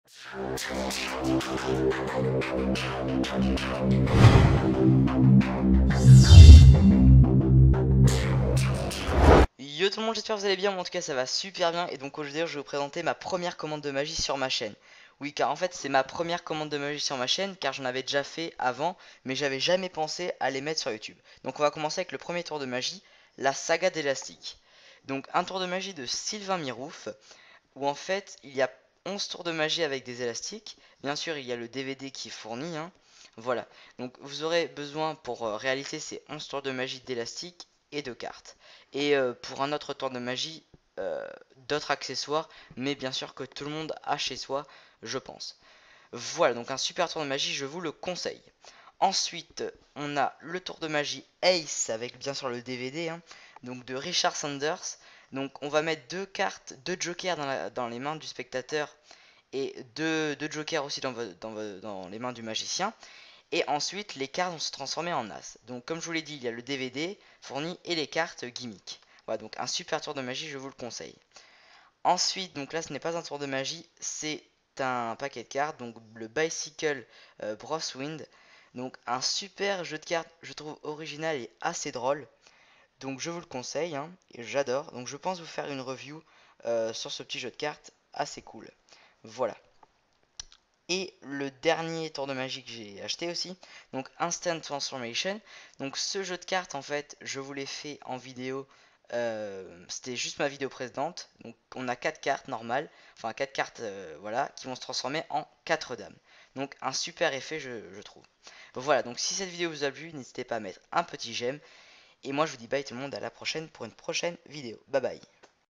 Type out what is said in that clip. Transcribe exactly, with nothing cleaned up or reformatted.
Yo tout le monde, j'espère que vous allez bien, moi en tout cas ça va super bien. Et donc aujourd'hui je vais vous présenter ma première commande de magie sur ma chaîne. Oui, car en fait c'est ma première commande de magie sur ma chaîne, car j'en avais déjà fait avant, mais j'avais jamais pensé à les mettre sur YouTube. Donc on va commencer avec le premier tour de magie, la saga d'élastique. Donc un tour de magie de Sylvain Mirouf, où en fait il y a onze tours de magie avec des élastiques. Bien sûr il y a le D V D qui est fourni, hein. Voilà, donc vous aurez besoin pour euh, réaliser ces onze tours de magie d'élastique et de cartes. Et euh, pour un autre tour de magie, euh, d'autres accessoires, mais bien sûr que tout le monde a chez soi, je pense. Voilà, donc un super tour de magie, je vous le conseille. Ensuite, on a le tour de magie Ace avec bien sûr le D V D, hein, donc de Richard Sanders. Donc on va mettre deux cartes, deux jokers dans, la- dans les mains du spectateur et deux, deux jokers aussi dans, dans, dans les mains du magicien. Et ensuite, les cartes vont se transformer en as. Donc, comme je vous l'ai dit, il y a le D V D fourni et les cartes gimmick. Voilà, donc un super tour de magie, je vous le conseille. Ensuite, donc là, ce n'est pas un tour de magie, c'est un paquet de cartes. Donc, le Bicycle euh, Wind. Donc, un super jeu de cartes, je trouve original et assez drôle. Donc, je vous le conseille, hein, et j'adore. Donc, je pense vous faire une review euh, sur ce petit jeu de cartes assez cool. Voilà. Et le dernier tour de magie que j'ai acheté aussi, donc Instant Transformation. Donc ce jeu de cartes, en fait, je vous l'ai fait en vidéo. euh, C'était juste ma vidéo précédente. Donc on a quatre cartes normales, enfin quatre cartes, euh, voilà, qui vont se transformer en quatre dames. Donc un super effet, je, je trouve. Voilà, donc si cette vidéo vous a plu, n'hésitez pas à mettre un petit j'aime. Et moi je vous dis bye tout le monde, à la prochaine pour une prochaine vidéo. Bye bye.